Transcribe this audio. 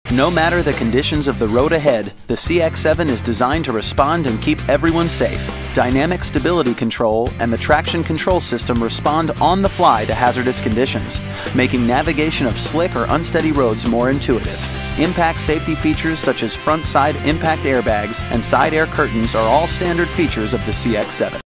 No matter the conditions of the road ahead, the CX-7 is designed to respond and keep everyone safe. Dynamic stability control and the traction control system respond on the fly to hazardous conditions, making navigation of slick or unsteady roads more intuitive. Impact safety features such as front side impact airbags and side air curtains are all standard features of the CX-7.